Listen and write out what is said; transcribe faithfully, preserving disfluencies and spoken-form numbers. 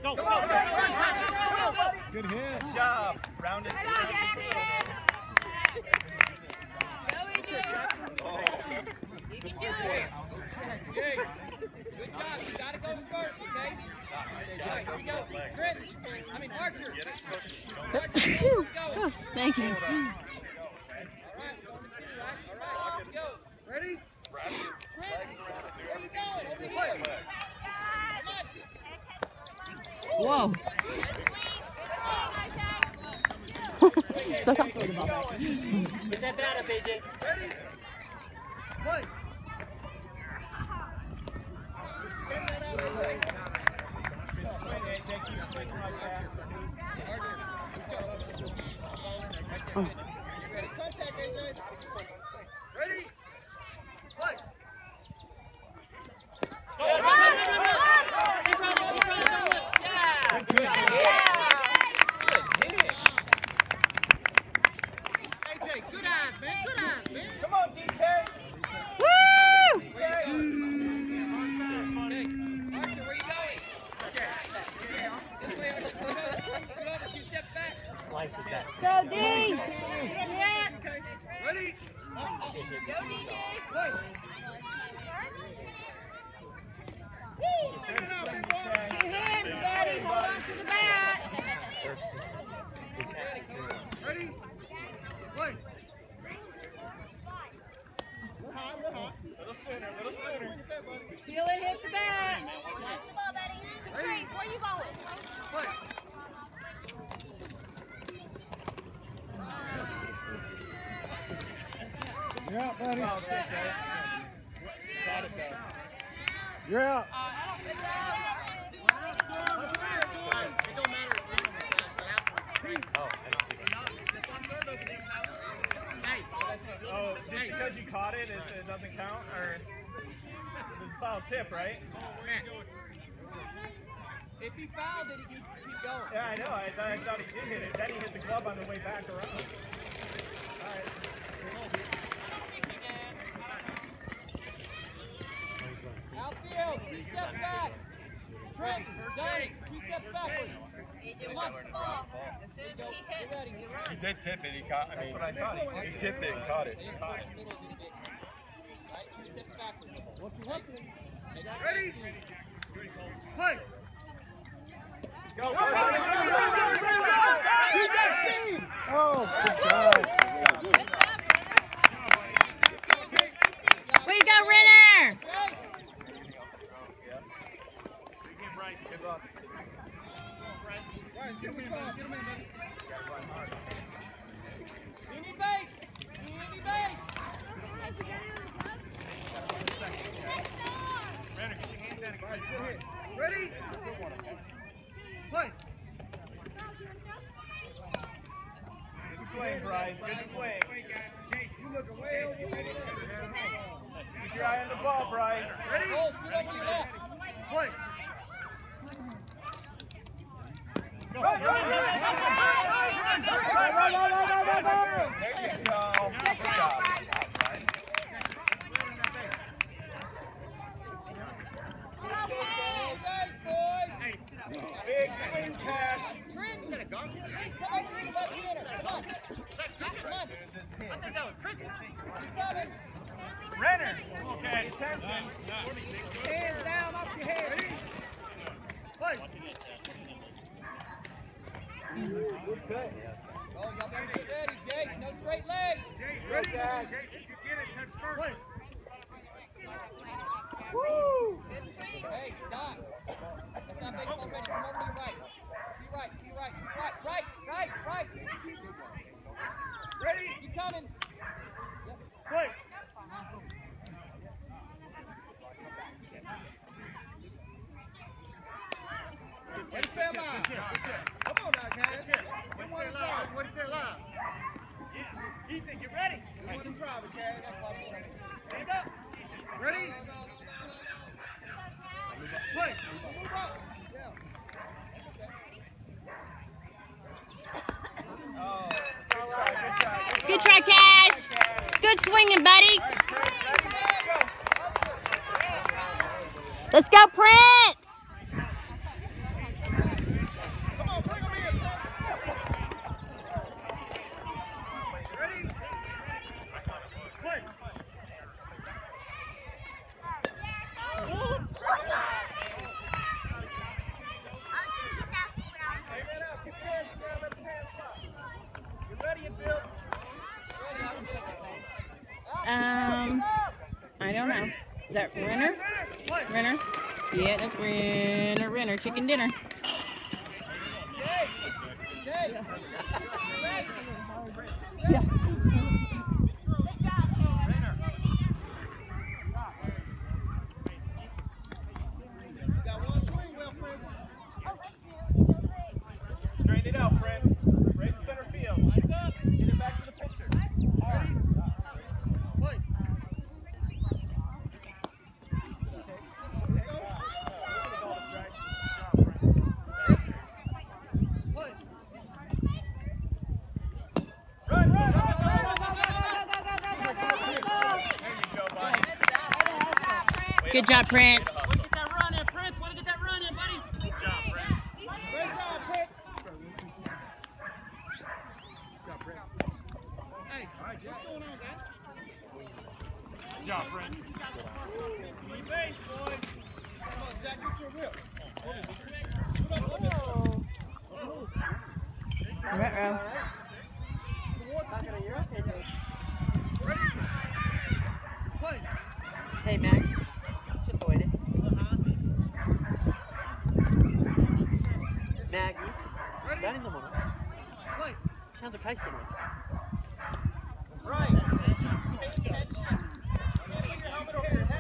Go, go, go, go, go, go. Good hit. Good job. Round it. Round it. Oh. You can do it. Good job. You gotta go first, okay? Here we go. Trent. I mean Archer. Archer, go. Thank you. All right, going to two, right? All right, go. Ready? Trent, where you going? Over here. Come on. Whoa. So comfortable about that. Get that bat up, A J. Ready? Play. Oh. Contact, A J. Ready? Play. Good eyes, man. Good eyes, man. Come on, D K. Woo! D K. Archer, where you going? This way. Come over, two steps back. Go, D! Ready? Go, D K. Play. Two hands, Daddy. Hold on to the bat. Ready? Play. Little sooner, little sooner. Feel it hit the bat. Catch the ball, buddy. Patrice, where you going? Play. You're out, buddy. Good job. You're out. Good job. It don't matter. Oh, oh, just because you caught it, it, it doesn't count? Or it's a foul tip, right? If he fouled it, he could keep going. Yeah, I know. I, th I thought he did hit it. Then he hit the glove on the way back around. All right. Outfield, three steps back. Trent, Johnny, two steps backwards. A J wants the ball. As soon as he hits, you run. He did tip it. He caught. I mean, that's what I thought. He, he tipped it and caught it. They didn't push the middle a little bit. Right, two steps backwards. Ready? Play. Go, go, go, go, go, go, go, go, go. Oh, good job. Way to go, Renner! Good luck. Get him inside. Get him in, buddy. Any base. Any base. Renner, get your hands down. Guys, good hit. Ready? Play. Good swing, Bryce. Good swing. You looking way over there. Keep your eye on the ball, Bryce. Ready? Rolls, get over your left. Play. Go, run, run, run, run, run, run, run, run, run, run. There you go. Good job. Nice, boys. Big swing cash. Trent, come over here, left center. Come on. Come on. Keep coming. Renner. Okay, attention. Hands down off your head. Play. Good cut. Oh, y'all better get ready, Jace. No straight legs. Ready? Play. Woo! Hey, Doc. That's not baseball ready. Come over to your right. To your right, to your right, to your right. Right, right, right. Ready? You coming. Yep. Play. Way to stay alive. Come on now, guys. Way to stay alive. Way to stay alive. Ethan, you ready? You want to drive it, Cash. Stand up. Ready? Play. Move up. Oh, good try, good try. Good try, Cash. Good swinging, buddy. Let's go, Prince. Is that Renner? Renner? Yeah, that's Renner. Renner. Chicken dinner. Yeah. Straighten it out, Prince. Right in center field. Lines up. Get it back to the pitcher. Ready? Play. Run, run, run, Good job, Prince. Way to get that run in, Prince. Way to get that run in, buddy. Good job, Prince. Great job, Prince. Good job, Prince. Hey, what's going on, guys? Good job, Prince. Keep base, boys. Come on, Jack, get your whip. Retro. Ready? Play. Hey, Max. Sit the way it. Maggie. Ready? Dahil naman. Play. Siya ang kais naman. Right. Pay attention. Get your helmet over your head.